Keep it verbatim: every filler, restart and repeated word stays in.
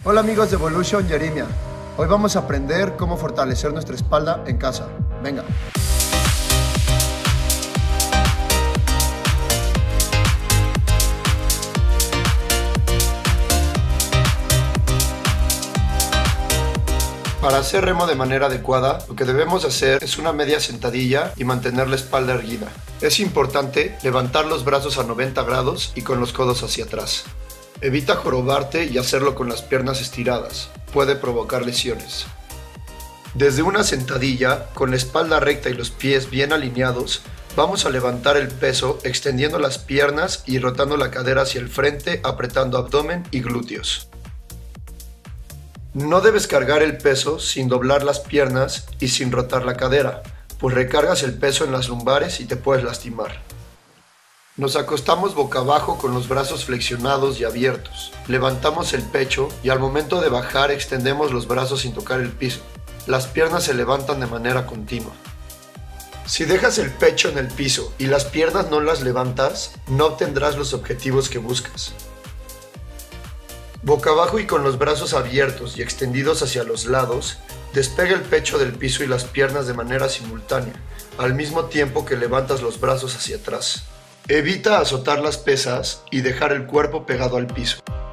Hola amigos de Evolution Jeremia. Hoy vamos a aprender cómo fortalecer nuestra espalda en casa. Venga. Para hacer remo de manera adecuada, lo que debemos hacer es una media sentadilla y mantener la espalda erguida. Es importante levantar los brazos a noventa grados y con los codos hacia atrás. Evita jorobarte y hacerlo con las piernas estiradas. Puede provocar lesiones. Desde una sentadilla, con la espalda recta y los pies bien alineados, vamos a levantar el peso extendiendo las piernas y rotando la cadera hacia el frente, apretando abdomen y glúteos. No debes cargar el peso sin doblar las piernas y sin rotar la cadera, pues recargas el peso en las lumbares y te puedes lastimar. Nos acostamos boca abajo con los brazos flexionados y abiertos. Levantamos el pecho y al momento de bajar extendemos los brazos sin tocar el piso. Las piernas se levantan de manera continua. Si dejas el pecho en el piso y las piernas no las levantas, no obtendrás los objetivos que buscas. Boca abajo y con los brazos abiertos y extendidos hacia los lados, despega el pecho del piso y las piernas de manera simultánea, al mismo tiempo que levantas los brazos hacia atrás. Evita azotar las pesas y dejar el cuerpo pegado al piso.